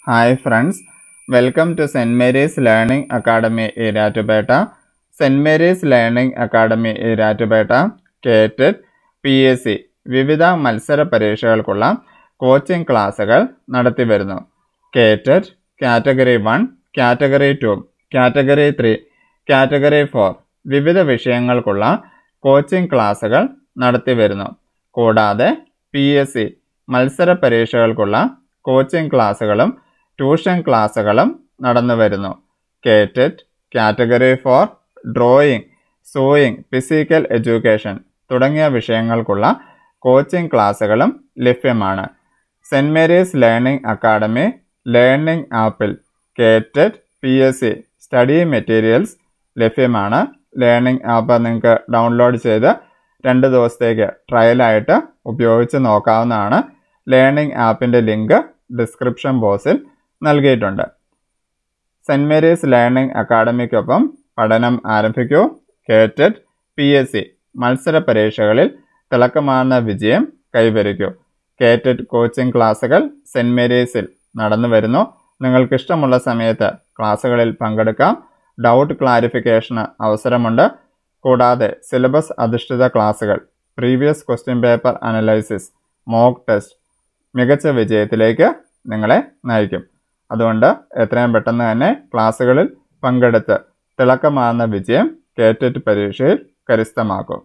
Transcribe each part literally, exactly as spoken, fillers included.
Hi friends, welcome to Saint Mary's Learning Academy Eratubeta. Saint Mary's Learning Academy Eratubeta, KTET, P S C വിവിധ മത്സര പരീക്ഷകൾക്കുള്ള coaching ക്ലാസുകൾ നടത്തി വരുന്നു. KTET category one, category two, category three, category four വിവിധ വിഷയങ്ങൾക്കുള്ള coaching ക്ലാസുകൾ നടത്തി വരുന്നു. കൂടാതെ പി എസ് സി മത്സര പരീക്ഷകൾക്കുള്ള കോച്ചിംഗ് ക്ലാസുകളും ട്യൂഷൻ ക്ലാസുകളും നടന്നു വരുന്നു. KTET category four drawing, sewing, physical education തുടങ്ങിയ വിഷയങ്ങൾക്കുള്ള കോച്ചിംഗ് ക്ലാസുകളും ലഭ്യമാണ്. Saint Mary's learning academy learning ആപ്പിൽ KTET P S C study materials ലഭ്യമാണ്. ലേണിംഗ് ആപ്പ് നിങ്ങൾക്ക് ഡൗൺലോഡ് ചെയ്ത് രണ്ട് ദിവസത്തേക്ക് ട്രയലായിട്ട് ഉപയോഗിച്ച് നോക്കാവുന്നതാണ്. ലേണിംഗ് ആപ്പിൻ്റെ ലിങ്ക് ഡിസ്ക്രിപ്ഷൻ ബോക്സിൽ നൽകിയിട്ടുണ്ട്. സെൻറ് മേരീസ് ലേണിംഗ് അക്കാഡമിക്കൊപ്പം പഠനം ആരംഭിക്കൂ. കേറ്റഡ് പി എസ് സി മത്സര പരീക്ഷകളിൽ തിളക്കമാർന്ന വിജയം കൈവരിക്കൂ. കേറ്റഡ് കോച്ചിംഗ് ക്ലാസുകൾ സെൻറ് മേരീസിൽ നടന്നു വരുന്നു. നിങ്ങൾക്കിഷ്ടമുള്ള സമയത്ത് ക്ലാസ്സുകളിൽ പങ്കെടുക്കാം. ഡൗട്ട് ക്ലാരിഫിക്കേഷന് അവസരമുണ്ട്. കൂടാതെ സിലബസ് അധിഷ്ഠിത ക്ലാസുകൾ, previous question paper analysis, mock test മികച്ച വിജയത്തിലേക്ക് നിങ്ങളെ നയിക്കും. അതുകൊണ്ട് എത്രയും പെട്ടെന്ന് തന്നെ ക്ലാസ്സുകളിൽ പങ്കെടുത്ത് തിളക്കമാർന്ന വിജയം കേറ്റഡ് പരീക്ഷയിൽ കരസ്ഥമാക്കും.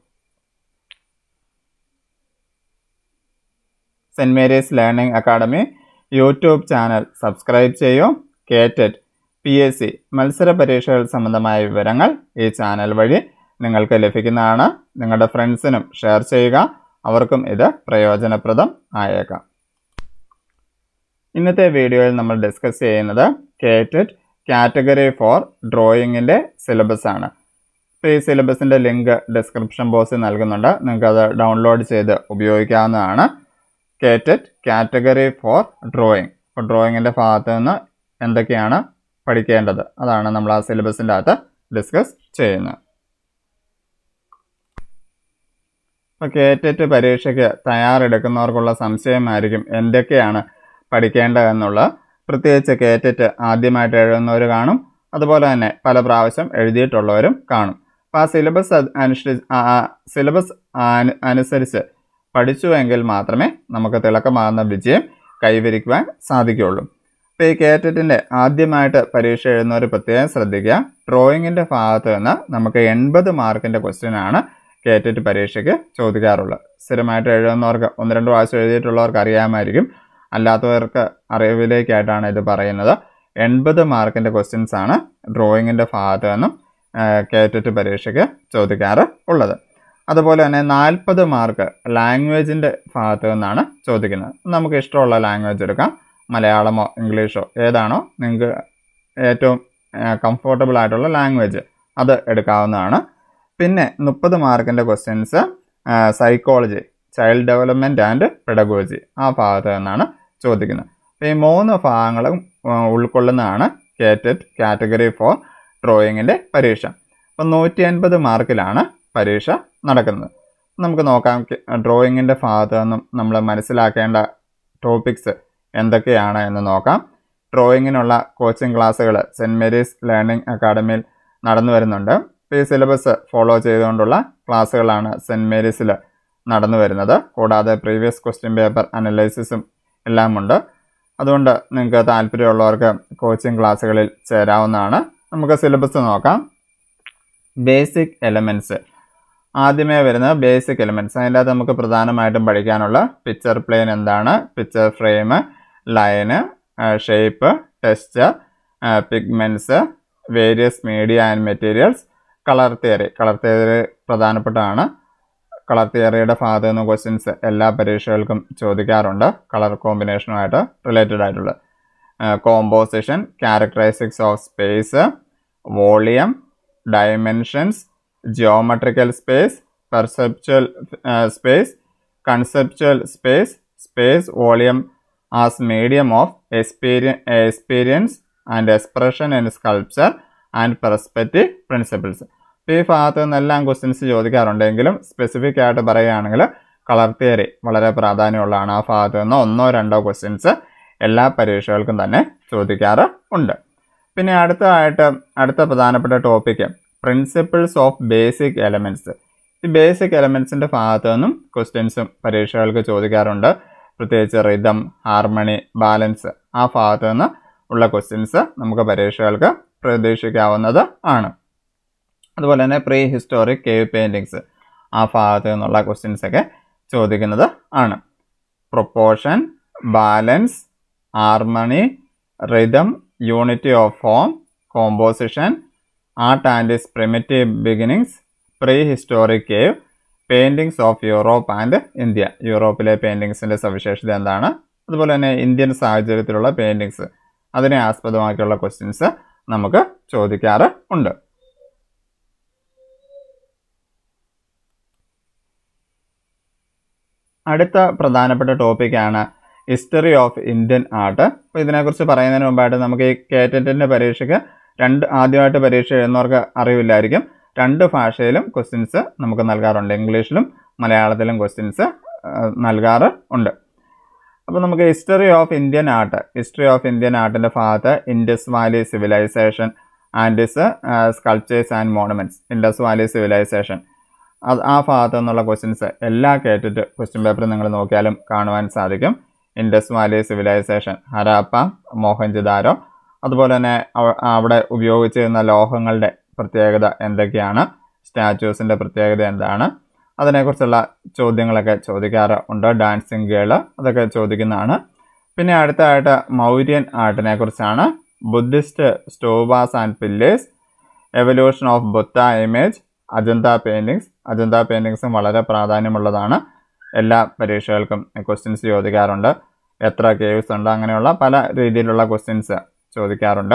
Saint Mary's learning academy YouTube channel subscribe ചെയ്യൂ. കേറ്റഡ് പി എസ് സി മത്സര പരീക്ഷകൾ സംബന്ധമായ വിവരങ്ങൾ ഈ ചാനൽ വഴി നിങ്ങൾക്ക് ലഭിക്കുന്നതാണ്. നിങ്ങളുടെ ഫ്രണ്ട്സിനും ഷെയർ ചെയ്യുക, അവർക്കും ഇത് പ്രയോജനപ്രദം ആയേക്കാം. ഇന്നത്തെ വീഡിയോയിൽ നമ്മൾ ഡിസ്കസ് ചെയ്യുന്നത് കേറ്റഡ് കാറ്റഗറി ഫോർ ഡ്രോയിങ്ങിൻ്റെ സിലബസ് ആണ്. ഇപ്പോൾ ഈ സിലബസിൻ്റെ ലിങ്ക് ഡിസ്ക്രിപ്ഷൻ ബോക്സിൽ നൽകുന്നുണ്ട്. നിങ്ങൾക്കത് ഡൗൺലോഡ് ചെയ്ത് ഉപയോഗിക്കാവുന്നതാണ്. KTET category four drawing. ഇപ്പോൾ ഡ്രോയിങ്ങിൻ്റെ ഭാഗത്ത് നിന്ന് എന്തൊക്കെയാണ് പഠിക്കേണ്ടത് അതാണ് നമ്മൾ ആ സിലബസിൻ്റെ അകത്ത് ഡിസ്കസ് ചെയ്യുന്നത്. ഇപ്പോൾ കേറ്റഡ് പരീക്ഷയ്ക്ക് തയ്യാറെടുക്കുന്നവർക്കുള്ള സംശയമായിരിക്കും എന്തൊക്കെയാണ് പഠിക്കേണ്ടതെന്നുള്ള. പ്രത്യേകിച്ച് കേറ്റഡ് ആദ്യമായിട്ട് എഴുതുന്നവർ കാണും, അതുപോലെ തന്നെ പല പ്രാവശ്യം എഴുതിയിട്ടുള്ളവരും കാണും. അപ്പോൾ ആ സിലബസ് അനുസരിച്ച് സിലബസ് അനുസരിച്ച് പഠിച്ചുവെങ്കിൽ മാത്രമേ നമുക്ക് തിളക്കമാർന്ന വിജയം കൈവരിക്കുവാൻ സാധിക്കുകയുള്ളൂ. ഇപ്പോൾ ഈ കേറ്റഡിൻ്റെ ആദ്യമായിട്ട് പരീക്ഷ എഴുതുന്നവർ പ്രത്യേകം ശ്രദ്ധിക്കുക. ഡ്രോയിങ്ങിൻ്റെ ഭാഗത്ത് നിന്ന് നമുക്ക് എൺപത് മാർക്കിൻ്റെ ക്വസ്റ്റ്യനാണ് കേറ്റഡ് പരീക്ഷയ്ക്ക് ചോദിക്കാറുള്ളത്. സ്ഥിരമായിട്ട് എഴുതുന്നവർക്ക്, ഒന്ന് രണ്ട് പ്രാവശ്യം എഴുതിയിട്ടുള്ളവർക്ക് അറിയാമായിരിക്കും. അല്ലാത്തവർക്ക് അറിവിലേക്കായിട്ടാണ് ഇത് പറയുന്നത്. എൺപത് മാർക്കിൻ്റെ ക്വസ്റ്റ്യൻസ് ആണ് ഡ്രോയിങ്ങിൻ്റെ ഭാഗത്ത് നിന്നും കേറ്റഡ് പരീക്ഷയ്ക്ക് ചോദിക്കാറ് ഉള്ളത്. അതുപോലെ തന്നെ നാൽപ്പത് മാർക്ക് ലാംഗ്വേജിൻ്റെ ഭാഗത്ത് നിന്നാണ് ചോദിക്കുന്നത്. നമുക്ക് ഇഷ്ടമുള്ള ലാംഗ്വേജ് എടുക്കാം. മലയാളമോ ഇംഗ്ലീഷോ ഏതാണോ നിങ്ങൾക്ക് ഏറ്റവും കംഫർട്ടബിൾ ആയിട്ടുള്ള ലാംഗ്വേജ് അത് എടുക്കാവുന്നതാണ്. പിന്നെ മുപ്പത് മാർക്കിൻ്റെ questions psychology, child development and pedagogy ആ ഭാഗത്ത് നിന്നാണ് ചോദിക്കുന്നത്. അപ്പോൾ ഈ മൂന്ന് ഭാഗങ്ങളും ഉൾക്കൊള്ളുന്നതാണ് കേറ്റഡ് കാറ്റഗറി ഫോർ ഡ്രോയിങ്ങിൻ്റെ പരീക്ഷ. അപ്പോൾ നൂറ്റി അൻപത് മാർക്കിലാണ് പരീക്ഷ നടക്കുന്നത്. നമുക്ക് നോക്കാം ഡ്രോയിങ്ങിൻ്റെ ഭാഗത്ത് നിന്നും നമ്മൾ മനസ്സിലാക്കേണ്ട ടോപ്പിക്സ് എന്തൊക്കെയാണ് എന്ന് നോക്കാം. ഡ്രോയിങ്ങിനുള്ള കോച്ചിങ് ക്ലാസ്സുകൾ സെൻറ് മേരീസ് ലേണിംഗ് അക്കാഡമിയിൽ നടന്നു വരുന്നുണ്ട്. ഈ സിലബസ് ഫോളോ ചെയ്തുകൊണ്ടുള്ള ക്ലാസ്സുകളാണ് സെൻറ് മേരീസിൽ നടന്നു വരുന്നത്. കൂടാതെ പ്രീവിയസ് ക്വസ്റ്റ്യൻ പേപ്പർ അനലൈസിസും എല്ലാം ഉണ്ട്. അതുകൊണ്ട് നിങ്ങൾക്ക് താല്പര്യമുള്ളവർക്ക് കോച്ചിങ് ക്ലാസ്സുകളിൽ ചേരാവുന്നതാണ്. നമുക്ക് സിലബസ് നോക്കാം. ബേസിക് എലമെൻറ്റ്സ് ആദ്യമേ വരുന്ന ബേസിക് എലമെൻറ്റ്സ്. അതിൻ്റെ അകത്ത് നമുക്ക് പ്രധാനമായിട്ടും പഠിക്കാനുള്ള പിക്ചർ പ്ലെയിൻ എന്താണ്, picture frame, line, shape, texture, pigments, various media and materials, colour theory. Colour theory പ്രധാനപ്പെട്ടതാണ്. കളർ തിയറിയുടെ ഭാഗത്ത് നിന്ന് ക്വസ്റ്റ്യൻസ് എല്ലാ പരീക്ഷകൾക്കും ചോദിക്കാറുണ്ട്. കളർ കോമ്പിനേഷനുമായിട്ട് റിലേറ്റഡ് ആയിട്ടുള്ള composition, characteristics of space, volume, dimensions, geometrical space, perceptual space, conceptual space, space volume as medium of experience experience and expression in sculpture and perspective principles. ഈ ഭാഗത്ത് നിന്നെല്ലാം ക്വസ്റ്റ്യൻസ് ചോദിക്കാറുണ്ടെങ്കിലും സ്പെസിഫിക് ആയിട്ട് പറയുകയാണെങ്കിൽ കളർ തിയറി വളരെ പ്രാധാന്യമുള്ളതാണ്. ആ ഭാഗത്ത് നിന്ന് ഒന്നോ രണ്ടോ ക്വസ്റ്റ്യൻസ് എല്ലാ പരീക്ഷകൾക്കും തന്നെ ചോദിക്കാറ് ഉണ്ട്. പിന്നെ അടുത്തതായിട്ട് അടുത്ത പ്രധാനപ്പെട്ട topic principles of basic elements. ഈ ബേസിക് എലമെൻറ്റ്സിൻ്റെ ഭാഗത്തു നിന്നും ക്വസ്റ്റ്യൻസും പരീക്ഷകൾക്ക് ചോദിക്കാറുണ്ട്. പ്രത്യേകിച്ച് റിതം, ഹാർമണി, ബാലൻസ് ആ ഭാഗത്തു നിന്ന് ഉള്ള ക്വസ്റ്റ്യൻസ് നമുക്ക് പരീക്ഷകൾക്ക് പ്രതീക്ഷിക്കാവുന്നത് ആണ്. അതുപോലെ തന്നെ പ്രീ ഹിസ്റ്റോറിക് കേവ് പെയിൻറ്റിങ്സ് ആ ഭാഗത്തു നിന്നുള്ള ക്വസ്റ്റ്യൻസ് ഒക്കെ ചോദിക്കുന്നത് ആണ്. Proportion, balance, harmony, rhythm, unity of form, composition, art and its primitive beginnings, prehistoric cave, paintings of Europe and India. യൂറോപ്പിലെ പെയിൻറ്റിങ്സിൻ്റെ സവിശേഷത എന്താണ്, അതുപോലെ തന്നെ ഇന്ത്യൻ സാഹചര്യത്തിലുള്ള പെയിൻറ്റിങ്സ് അതിനെ ആസ്പദമാക്കിയുള്ള ക്വസ്റ്റ്യൻസ് നമുക്ക് ചോദിക്കാറ് ഉണ്ട്. അടുത്ത പ്രധാനപ്പെട്ട ടോപ്പിക്കാണ് ഹിസ്റ്ററി ഓഫ് ഇന്ത്യൻ ആർട്ട്. അപ്പോൾ ഇതിനെക്കുറിച്ച് പറയുന്നതിന് മുമ്പായിട്ട് നമുക്ക് ഈ കേറ്ററ്റിൻ്റെ പരീക്ഷയ്ക്ക് രണ്ട് ആദ്യമായിട്ട് പരീക്ഷ എഴുതുന്നവർക്ക് അറിവില്ലായിരിക്കും, രണ്ട് ഭാഷയിലും ക്വസ്റ്റ്യൻസ് നമുക്ക് നൽകാറുണ്ട്. ഇംഗ്ലീഷിലും മലയാളത്തിലും ക്വസ്റ്റ്യൻസ് നൽകാറ് ഉണ്ട്. അപ്പോൾ നമുക്ക് history of Indian art history of Indian ആർട്ടിൻ്റെ ഭാഗത്ത് Indus valley civilisation and its sculptures and monuments, Indus valley civilisation അത് ആ ഭാഗത്തു നിന്നുള്ള ക്വസ്റ്റ്യൻസ് എല്ലാ കേട്ടിട്ട് ക്വസ്റ്റ്യൻ പേപ്പർ നിങ്ങൾ നോക്കിയാലും കാണുവാൻ സാധിക്കും. Indus valley civilisation, Harappa, Mohenjodaro, അതുപോലെ തന്നെ അവിടെ ഉപയോഗിച്ചിരുന്ന ലോഹങ്ങളുടെ പ്രത്യേകത എന്തൊക്കെയാണ്, സ്റ്റാച്യൂസിൻ്റെ പ്രത്യേകത എന്താണ്, അതിനെക്കുറിച്ചുള്ള ചോദ്യങ്ങളൊക്കെ ചോദിക്കാറ് ഉണ്ട്. ഡാൻസിങ് ഗേള് അതൊക്കെ ചോദിക്കുന്നതാണ്. പിന്നെ അടുത്തതായിട്ട് മൗര്യൻ ആർട്ടിനെ കുറിച്ചാണ്. Buddhist stupas and pillars, evolution of Buddha image, Ajanta paintings. Ajanta പെയിൻറ്റിങ്സും വളരെ പ്രാധാന്യമുള്ളതാണ്. എല്ലാ പരീക്ഷകൾക്കും ക്വസ്റ്റ്യൻസ് ചോദിക്കാറുണ്ട്. എത്ര കേവ്സ് ഉണ്ട്, അങ്ങനെയുള്ള പല രീതിയിലുള്ള ക്വസ്റ്റ്യൻസ് ചോദിക്കാറുണ്ട്.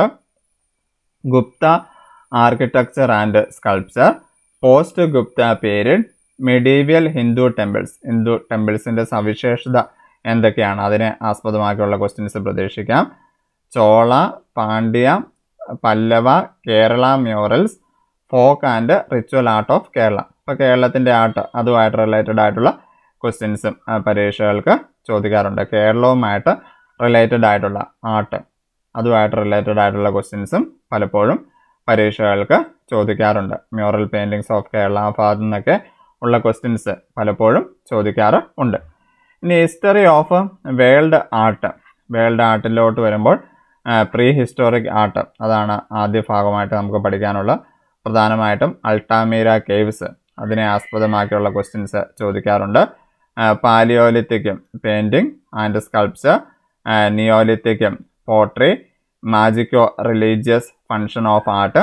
Gupta architecture and sculpture, post Gupta period, medieval Hindu temples. Hindu ടെമ്പിൾസിൻ്റെ സവിശേഷത എന്തൊക്കെയാണ്, അതിനെ ആസ്പദമാക്കിയുള്ള ക്വസ്റ്റ്യൻസ് പ്രതീക്ഷിക്കാം. Chola, Pandya, Pallava, Kerala murals, folk and ritual art of Kerala. ഇപ്പോൾ കേരളത്തിൻ്റെ ആർട്ട് അതുമായിട്ട് റിലേറ്റഡ് ആയിട്ടുള്ള ക്വസ്റ്റ്യൻസും പരീക്ഷകൾക്ക് ചോദിക്കാറുണ്ട്. കേരളവുമായിട്ട് റിലേറ്റഡ് ആയിട്ടുള്ള ആർട്ട് അതുമായിട്ട് റിലേറ്റഡ് ആയിട്ടുള്ള ക്വസ്റ്റ്യൻസും പലപ്പോഴും പരീക്ഷകൾക്ക് ചോദിക്കാറുണ്ട്. മ്യൂറൽ പെയിൻറ്റിങ്സ് ഓഫ് കേരള ആ ഭാഗത്തു നിന്നൊക്കെ ഉള്ള ക്വസ്റ്റ്യൻസ് പലപ്പോഴും ചോദിക്കാറ് ഉണ്ട്. ഇനി history of world art world ആർട്ടിലോട്ട് വരുമ്പോൾ പ്രീ ഹിസ്റ്റോറിക് ആർട്ട് അതാണ് ആദ്യ ഭാഗമായിട്ട് നമുക്ക് പഠിക്കാനുള്ള. പ്രധാനമായിട്ടും അൾട്ടാമീര കേവ്സ് അതിനെ ആസ്പദമാക്കിയുള്ള ക്വസ്റ്റ്യൻസ് ചോദിക്കാറുണ്ട്. Palaeolithic painting and sculpture, neolithic pottery, magico religious function of art,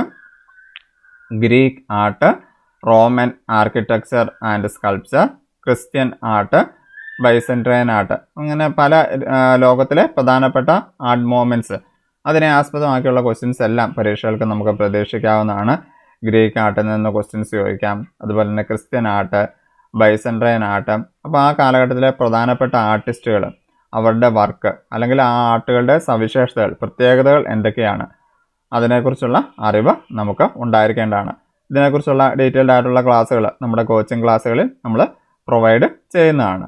Greek art, Roman architecture and sculpture, Christian art, Byzantine art. അങ്ങനെ പല ലോകത്തിലെ പ്രധാനപ്പെട്ട ആർട്ട് മൂവ്മെൻറ്റ്സ് അതിനെ ആസ്പദമാക്കിയുള്ള ക്വസ്റ്റ്യൻസ് എല്ലാം പരീക്ഷകൾക്ക് നമുക്ക് പ്രതീക്ഷിക്കാവുന്നതാണ്. ഗ്രീക്ക് ആർട്ടിൽ നിന്ന് ക്വസ്റ്റ്യൻസ് ചോദിക്കാം. അതുപോലെ തന്നെ ക്രിസ്ത്യൻ ആർട്ട്, ബൈസൻട്രൈൻ ആർട്ട്. അപ്പോൾ ആ കാലഘട്ടത്തിലെ പ്രധാനപ്പെട്ട ആർട്ടിസ്റ്റുകൾ അവരുടെ വർക്ക് അല്ലെങ്കിൽ ആ ആർട്ടുകളുടെ സവിശേഷതകൾ പ്രത്യേകതകൾ എന്തൊക്കെയാണ് അതിനെക്കുറിച്ചുള്ള അറിവ് നമുക്ക് ഉണ്ടായിരിക്കേണ്ടതാണ്. ഇതിനെക്കുറിച്ചുള്ള ഡീറ്റെയിൽഡ് ആയിട്ടുള്ള ക്ലാസ്സുകൾ നമ്മുടെ കോച്ചിങ് ക്ലാസ്സുകളിൽ നമ്മൾ പ്രൊവൈഡ് ചെയ്യുന്നതാണ്.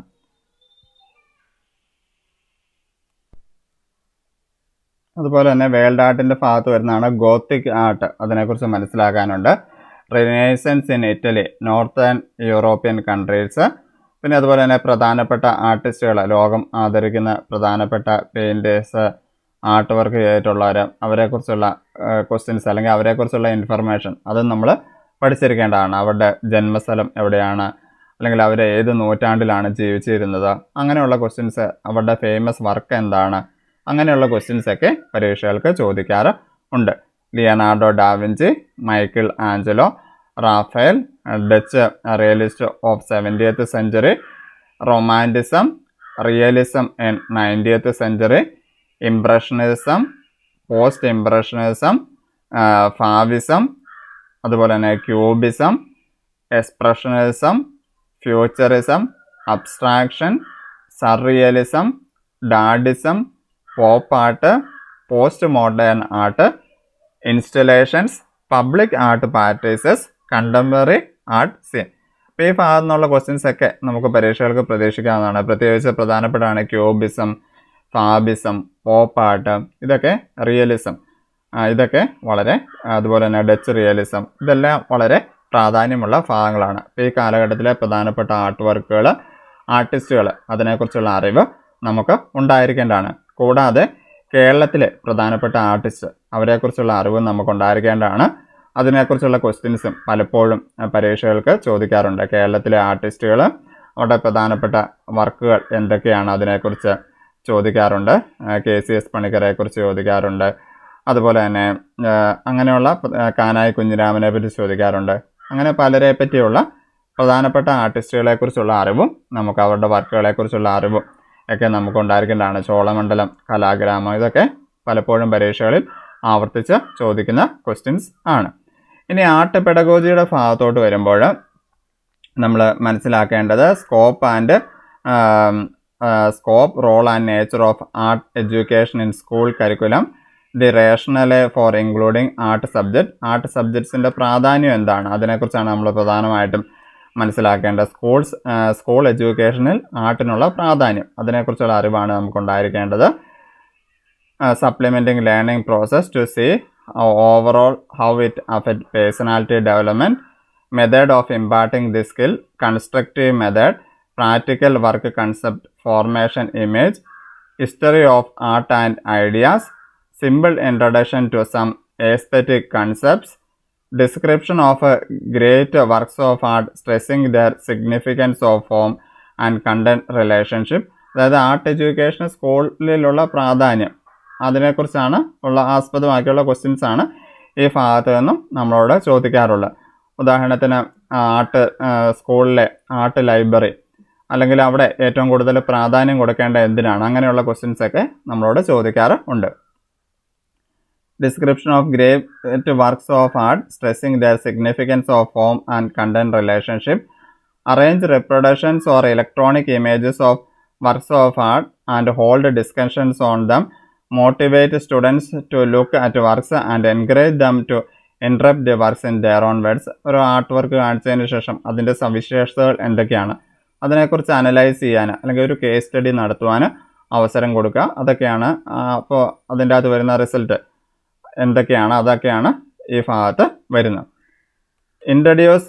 അതുപോലെ തന്നെ വേൾഡ് ആർട്ടിൻ്റെ ഭാഗത്ത് വരുന്നതാണ് ഗോത്തിക് ആർട്ട്. അതിനെക്കുറിച്ച് മനസ്സിലാക്കാനുണ്ട്. Renaissance in Italy, northern European countries. പിന്നെ അതുപോലെ തന്നെ പ്രധാനപ്പെട്ട ആർട്ടിസ്റ്റുകൾ, ലോകം ആദരിക്കുന്ന പ്രധാനപ്പെട്ട പെയിൻറ്റേഴ്സ്, ആർട്ട് വർക്ക് ചെയ്തിട്ടുള്ളവർ, അവരെക്കുറിച്ചുള്ള ക്വസ്റ്റ്യൻസ് അല്ലെങ്കിൽ അവരെക്കുറിച്ചുള്ള ഇൻഫർമേഷൻ അതും നമ്മൾ പഠിച്ചിരിക്കേണ്ടതാണ്. അവരുടെ ജന്മസ്ഥലം എവിടെയാണ്, അല്ലെങ്കിൽ അവർ ഏത് നൂറ്റാണ്ടിലാണ് ജീവിച്ചിരുന്നത്, അങ്ങനെയുള്ള ക്വസ്റ്റ്യൻസ്, അവരുടെ ഫേമസ് വർക്ക് എന്താണ്, അങ്ങനെയുള്ള ക്വസ്റ്റ്യൻസൊക്കെ പരീക്ഷകൾക്ക് ചോദിക്കാറ് ഉണ്ട്. Leonardo da Vinci, Michelangelo, Raphael, Dutch realist of seventeenth century, romanticism, realism in nineteenth century, impressionism, post impressionism, fauvism, അതുപോലെ തന്നെ cubism, expressionism, futurism, abstraction, surrealism, dadaism, pop art, post modern art, installations, public art practices, contemporary art scene. അപ്പോൾ ഈ ഭാഗത്തു നിന്നുള്ള questions ഒക്കെ നമുക്ക് പരീക്ഷകൾക്ക് പ്രതീക്ഷിക്കാവുന്നതാണ്. പ്രത്യേകിച്ച് പ്രധാനപ്പെട്ടാണ് ക്യൂബിസം, ഫാബിസം, പോപ്പ് ആർട്ട്, ഇതൊക്കെ റിയലിസം, ഇതൊക്കെ വളരെ, അതുപോലെ തന്നെ ഡച്ച് റിയലിസം, ഇതെല്ലാം വളരെ പ്രാധാന്യമുള്ള ഭാഗങ്ങളാണ്. ഈ കാലഘട്ടത്തിലെ പ്രധാനപ്പെട്ട ആർട്ട് വർക്കുകൾ, ആർട്ടിസ്റ്റുകൾ, അതിനെക്കുറിച്ചുള്ള അറിവ് നമുക്ക് ഉണ്ടായിരിക്കേണ്ടതാണ്. കൂടാതെ കേരളത്തിലെ പ്രധാനപ്പെട്ട ആർട്ടിസ്റ്റ്, അവരെക്കുറിച്ചുള്ള അറിവ് നമുക്ക് ഉണ്ടായിരിക്കേണ്ടതാണ്. അതിനെക്കുറിച്ചുള്ള ക്വസ്റ്റ്യൻസും പലപ്പോഴും പരീക്ഷകൾക്ക് ചോദിക്കാറുണ്ട്. കേരളത്തിലെ ആർട്ടിസ്റ്റുകൾ, അവരുടെ പ്രധാനപ്പെട്ട വർക്കുകൾ എന്തൊക്കെയാണ്, അതിനെക്കുറിച്ച് ചോദിക്കാറുണ്ട്. കെ സി എസ് പണിക്കരെക്കുറിച്ച് ചോദിക്കാറുണ്ട്. അതുപോലെ തന്നെ അങ്ങനെയുള്ള കാനായി കുഞ്ഞിരാമനെ പറ്റി ചോദിക്കാറുണ്ട്. അങ്ങനെ പലരെ പറ്റിയുള്ള പ്രധാനപ്പെട്ട ആർട്ടിസ്റ്റുകളെക്കുറിച്ചുള്ള അറിവും നമുക്ക് അവരുടെ വർക്കുകളെക്കുറിച്ചുള്ള അറിവും ഒക്കെ നമുക്ക് ഉണ്ടായിരിക്കേണ്ടതാണ്. ചോളമണ്ഡലം, കലാഗ്രാമം, ഇതൊക്കെ പലപ്പോഴും പരീക്ഷകളിൽ ആവർത്തിച്ച് ചോദിക്കുന്ന ക്വസ്റ്റ്യൻസ് ആണ്. ഇനി ആർട്ട് പെഡഗോജിയുടെ ഭാഗത്തോട്ട് വരുമ്പോൾ നമ്മൾ മനസ്സിലാക്കേണ്ടത് scope and scope, role and nature of art education in school curriculum, the rational for including art subject. Art സബ്ജക്ട്സിൻ്റെ പ്രാധാന്യം എന്താണ്, അതിനെക്കുറിച്ചാണ് നമ്മൾ പ്രധാനമായിട്ടും മനസ്സിലാക്കേണ്ടത്. സ്കൂൾസ് സ്കൂൾ എഡ്യൂക്കേഷനിൽ ആർട്ടിനുള്ള പ്രാധാന്യം, അതിനെക്കുറിച്ചുള്ള അറിവാണ് നമുക്കുണ്ടായിരിക്കേണ്ടത്. Supplementing learning process to see overall how it affect personality development, method of imparting the skill, constructive method, practical work concept formation image, history of art and ideas, simple introduction to some aesthetic concepts, description of uh, great uh, works of art stressing their significance of form and content relationship. അതായത് art education സ്കൂളിലുള്ള പ്രാധാന്യം, അതിനെക്കുറിച്ചാണ് ഉള്ള ആസ്പദമാക്കിയുള്ള questions ആണ് ഈ ഭാഗത്ത് നിന്നും നമ്മളോട് ചോദിക്കാറുള്ളത്. ഉദാഹരണത്തിന് ആർട്ട് സ്കൂളിലെ ആർട്ട് ലൈബ്രറി, അല്ലെങ്കിൽ അവിടെ ഏറ്റവും കൂടുതൽ പ്രാധാന്യം കൊടുക്കേണ്ട എന്തിനാണ്, അങ്ങനെയുള്ള ക്വസ്റ്റ്യൻസൊക്കെ നമ്മളോട് ചോദിക്കാറുണ്ട്. Description of great works of art stressing their significance of form and content relationship, arrange reproductions or electronic images of works of art and hold discussions on them, motivate students to look at works and encourage them to interrupt the works in their own words. ഒരു art work കാണിച്ചതിന് ശേഷം അതിൻ്റെ സവിശേഷതകൾ എന്തൊക്കെയാണ്, അതിനെക്കുറിച്ച് analyse ചെയ്യാൻ അല്ലെങ്കിൽ ഒരു കേസ് സ്റ്റഡി നടത്തുവാൻ അവസരം കൊടുക്കുക. അതൊക്കെയാണ് അപ്പോൾ അതിൻ്റെ അകത്ത് വരുന്ന റിസൾട്ട് എന്തൊക്കെയാണ്, അതൊക്കെയാണ് ഈ ഭാഗത്ത് വരുന്നത്. Introduce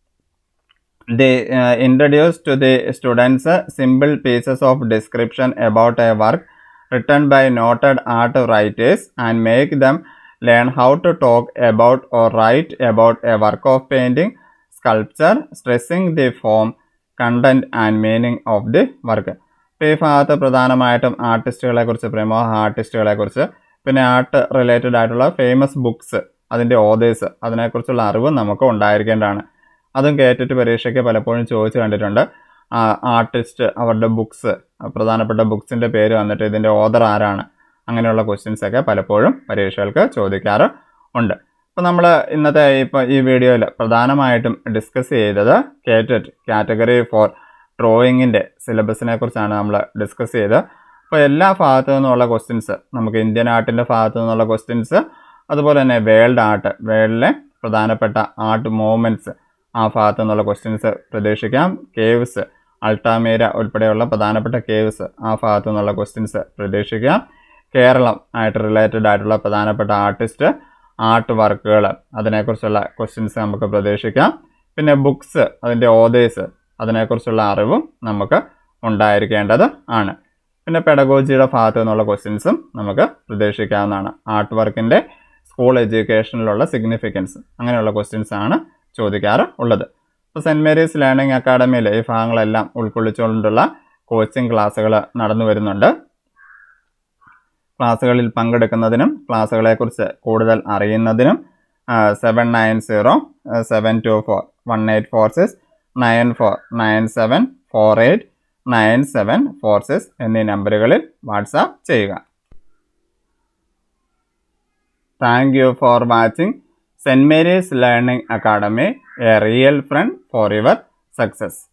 the introduce to the students simple pieces of description about a work written by noted art writers and make them learn how to talk about or write about a work of painting, sculpture, stressing the form, content and meaning of the work. ഇപ്പോൾ ഈ ഭാഗത്ത് പ്രധാനമായിട്ടും ആർട്ടിസ്റ്റുകളെ കുറിച്ച്, പ്രമുഖ ആർട്ടിസ്റ്റുകളെ കുറിച്ച്, പിന്നെ art related ആയിട്ടുള്ള ഫേമസ് ബുക്സ്, അതിൻ്റെ ഓതേഴ്സ്, അതിനെക്കുറിച്ചുള്ള അറിവ് നമുക്ക് ഉണ്ടായിരിക്കേണ്ടതാണ്. അതും കേട്ടിട്ട് പരീക്ഷയ്ക്ക് പലപ്പോഴും ചോദിച്ചു കണ്ടിട്ടുണ്ട്. ആർട്ടിസ്റ്റ്, അവരുടെ ബുക്സ്, പ്രധാനപ്പെട്ട ബുക്സിൻ്റെ പേര് വന്നിട്ട് ഇതിൻ്റെ ഓതർ ആരാണ്, അങ്ങനെയുള്ള ക്വസ്റ്റ്യൻസൊക്കെ പലപ്പോഴും പരീക്ഷകൾക്ക് ചോദിക്കാറ് ഉണ്ട്. അപ്പോൾ നമ്മൾ ഇന്നത്തെ ഇപ്പോൾ ഈ വീഡിയോയിൽ പ്രധാനമായിട്ടും ഡിസ്കസ് ചെയ്തത് കേറ്ററ്റ് കാറ്റഗറി ഫോർ ഡ്രോയിങ്ങിൻ്റെ സിലബസിനെ കുറിച്ചാണ് നമ്മൾ ഡിസ്കസ് ചെയ്തത്. അപ്പോൾ എല്ലാ ഭാഗത്തു നിന്നുള്ള ക്വസ്റ്റ്യൻസ്, നമുക്ക് ഇന്ത്യൻ ആർട്ടിൻ്റെ ഭാഗത്തു നിന്നുള്ള ക്വസ്റ്റ്യൻസ്, അതുപോലെ തന്നെ വേൾഡ് ആർട്ട്, വേൾഡിലെ പ്രധാനപ്പെട്ട ആർട്ട് മൂവ്മെൻറ്റ്സ്, ആ ഭാഗത്തു നിന്നുള്ള ക്വസ്റ്റ്യൻസ് പ്രതീക്ഷിക്കാം. കേവ്സ്, അൾട്ടാമീര ഉൾപ്പെടെയുള്ള പ്രധാനപ്പെട്ട കേവ്സ്, ആ ഭാഗത്തു നിന്നുള്ള ക്വസ്റ്റ്യൻസ് പ്രതീക്ഷിക്കാം. കേരളം ആയിട്ട് റിലേറ്റഡ് ആയിട്ടുള്ള പ്രധാനപ്പെട്ട ആർട്ടിസ്റ്റ്, ആർട്ട് വർക്കുകൾ, അതിനെക്കുറിച്ചുള്ള ക്വസ്റ്റ്യൻസ് നമുക്ക് പ്രതീക്ഷിക്കാം. പിന്നെ ബുക്സ്, അതിൻ്റെ ഓതേഴ്സ്, അതിനെക്കുറിച്ചുള്ള അറിവും നമുക്ക് ഉണ്ടായിരിക്കേണ്ടത് ആണ്. പിന്നെ പെഡഗോജിയുടെ ഭാഗത്തു നിന്നുള്ള ക്വസ്റ്റ്യൻസും നമുക്ക് പ്രതീക്ഷിക്കാവുന്നതാണ്. ആർട്ട് വർക്കിൻ്റെ സ്കൂൾ എഡ്യൂക്കേഷനിലുള്ള സിഗ്നിഫിക്കൻസ്, അങ്ങനെയുള്ള ക്വസ്റ്റ്യൻസ് ആണ് ചോദിക്കാറ് ഉള്ളത്. ഇപ്പോൾ സെൻറ്റ് മേരീസ് ലേണിംഗ് അക്കാഡമിയിൽ ഈ ഭാഗങ്ങളെല്ലാം ഉൾക്കൊള്ളിച്ചുകൊണ്ടുള്ള കോച്ചിങ് ക്ലാസ്സുകൾ നടന്നു വരുന്നുണ്ട്. ക്ലാസ്സുകളിൽ പങ്കെടുക്കുന്നതിനും ക്ലാസ്സുകളെക്കുറിച്ച് കൂടുതൽ അറിയുന്നതിനും seven nine zero seven two four one eight four six nine four nine seven four eight nine seven four six എന്നീ നമ്പറുകളിൽ വാട്സാപ്പ് ചെയ്യുക. Thank you for watching saint Mary's learning academy, a real friend for your success.